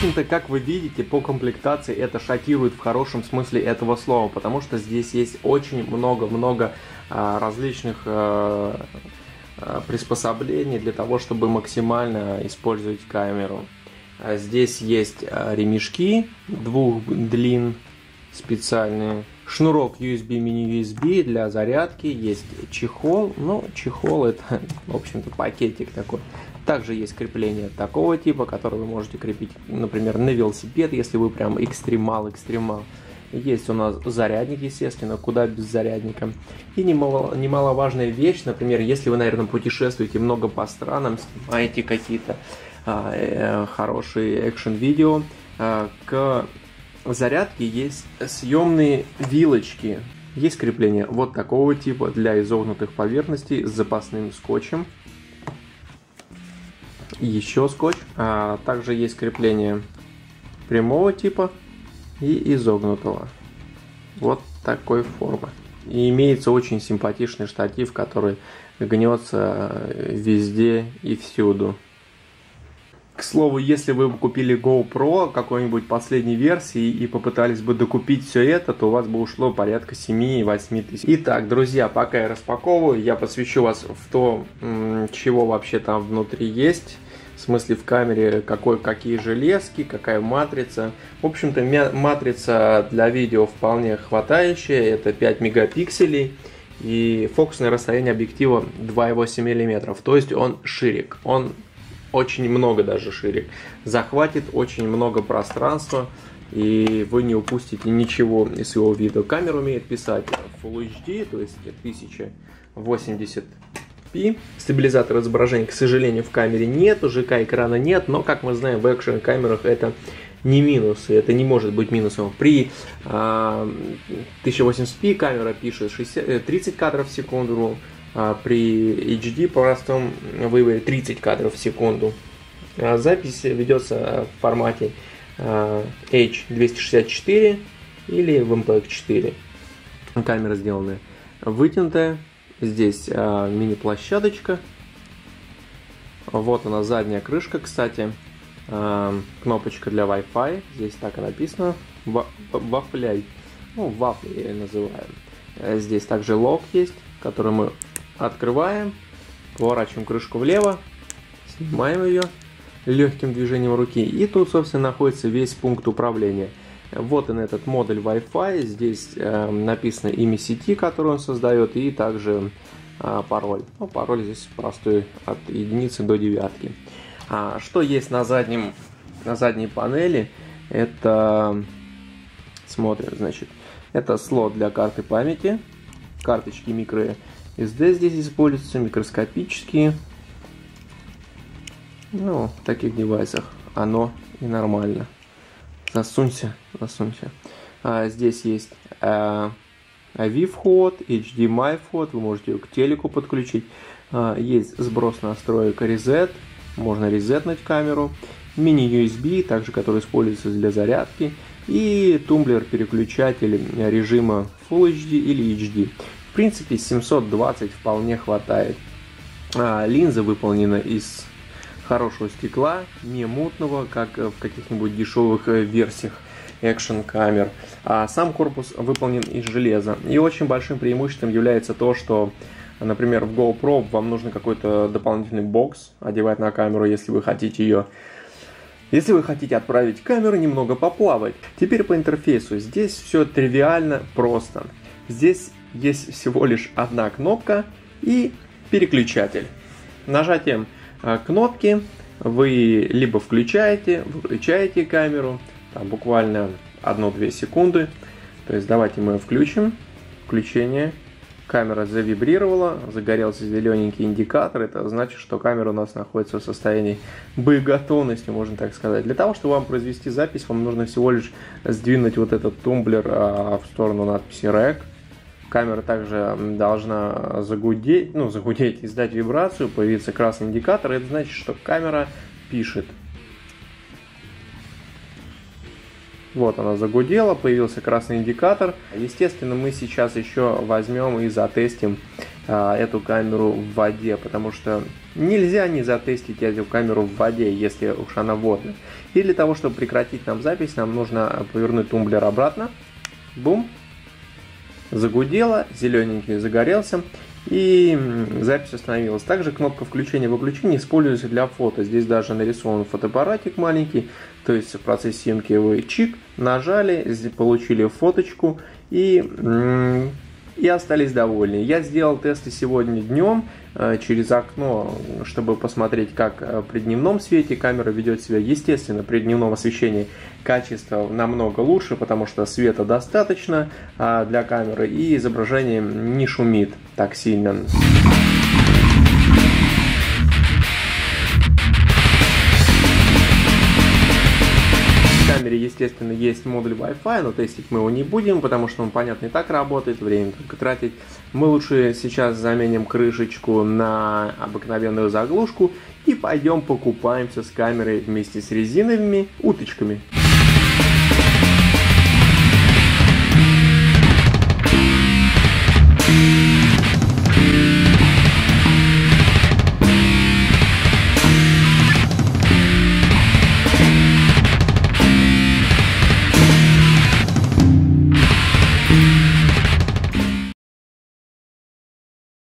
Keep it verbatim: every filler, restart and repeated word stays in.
общем-то, как вы видите, по комплектации это шокирует в хорошем смысле этого слова, потому что здесь есть очень много-много а, различных а, а, приспособлений для того, чтобы максимально использовать камеру. А здесь есть а, ремешки двух длин специальные, шнурок ю эс би, мини-ю эс би для зарядки, есть чехол, ну, чехол это, в общем-то, пакетик такой. Также есть крепление такого типа, которое вы можете крепить, например, на велосипед, если вы прям экстремал-экстремал. Есть у нас зарядник, естественно, куда без зарядника. И немало, немаловажная вещь, например, если вы, наверное, путешествуете много по странам, снимаете какие-то а, э, хорошие экшн-видео, а, к зарядке есть съемные вилочки. Есть крепление вот такого типа для изогнутых поверхностей с запасным скотчем. Еще скотч. А также есть крепление прямого типа и изогнутого. Вот такой формы. И имеется очень симпатичный штатив, который гнется везде и всюду. К слову, если вы купили GoPro какой-нибудь последней версии и попытались бы докупить все это, то у вас бы ушло порядка семь-восемь тысяч. Итак, друзья, пока я распаковываю, я посвящу вас в то, чего вообще там внутри есть. В смысле, в камере, какой, какие железки, какая матрица. В общем-то, матрица для видео вполне хватающая. Это пять мегапикселей. И фокусное расстояние объектива два и восемь миллиметров. То есть он ширик. Он очень много даже ширик. Захватит очень много пространства. И вы не упустите ничего из его вида. Камера умеет писать Full эйч ди, то есть тысяча восемьдесят пи. Стабилизатор изображения, к сожалению, в камере нет, у ЖК экрана нет, но, как мы знаем, в экшн камерах это не минусы, это не может быть минусом. При а, тысяча восемьдесят пи камера пишет шестьдесят, тридцать кадров в секунду, а при эйч ди простом выборе тридцать кадров в секунду. А запись ведется в формате а, эйч двести шестьдесят четыре или в эм пэ икс четыре. Камера сделана вытянутая. Здесь а, мини-площадочка. Вот она, задняя крышка, кстати. А, кнопочка для Wi-Fi. Здесь так и написано. Вафляй. Ну, вафли я ее называю. Здесь также лок есть, который мы открываем. Поворачиваем крышку влево. Снимаем ее легким движением руки. И тут, собственно, находится весь пункт управления. Вот он, этот модуль Wi-Fi. Здесь э, написано имя сети, которую он создает, и также э, пароль. Ну, пароль здесь простой, от единицы до девятки. А, что есть на, заднем, на задней панели? Это, смотрим, значит, это слот для карты памяти. Карточки microSD здесь используются, микроскопические. Ну, в таких девайсах оно и нормально. Засунься, засунься. А, здесь есть а, эй ви вход, эйч ди эм ай вход, вы можете ее к телеку подключить. А, есть сброс настроек reset, можно резетнуть камеру. Мини-ю эс би, также который используется для зарядки. И тумблер-переключатель режима Full эйч ди или эйч ди. В принципе, семьсот двадцать вполне хватает. А, линза выполнена из хорошего стекла, не мутного, как в каких-нибудь дешевых версиях экшн камер. А сам корпус выполнен из железа. И очень большим преимуществом является то, что, например, в GoPro вам нужно какой-то дополнительный бокс одевать на камеру, если вы хотите ее, если вы хотите отправить камеру немного поплавать. Теперь по интерфейсу. Здесь все тривиально просто. Здесь есть всего лишь одна кнопка и переключатель. Нажатием кнопки вы либо включаете, выключаете камеру, там буквально одну-две секунды. То есть давайте мы включим. Включение. Камера завибрировала, загорелся зелененький индикатор. Это значит, что камера у нас находится в состоянии боеготовности, можно так сказать. Для того, чтобы вам произвести запись, вам нужно всего лишь сдвинуть вот этот тумблер а, в сторону надписи рек. Камера также должна загудеть, ну, загудеть, издать вибрацию, появится красный индикатор. Это значит, что камера пишет. Вот она загудела, появился красный индикатор. Естественно, мы сейчас еще возьмем и затестим а, эту камеру в воде, потому что нельзя не затестить эту камеру в воде, если уж она водная. И для того, чтобы прекратить нам запись, нам нужно повернуть тумблер обратно. Бум. Загудело, зелененький загорелся. И запись остановилась. Также кнопка включения-выключения используется для фото. Здесь даже нарисован фотоаппаратик маленький. То есть в процессе съемки вы чик, нажали, получили фоточку и, и остались довольны. Я сделал тесты сегодня днем через окно, чтобы посмотреть, как при дневном свете камера ведет себя. Естественно, при дневном освещении качество намного лучше, потому что света достаточно для камеры и изображение не шумит так сильно. В камере, естественно, есть модуль Wi-Fi, но тестить мы его не будем, потому что он, понятно, и так работает, время только тратить. Мы лучше сейчас заменим крышечку на обыкновенную заглушку и пойдем покупаемся с камерой вместе с резиновыми уточками.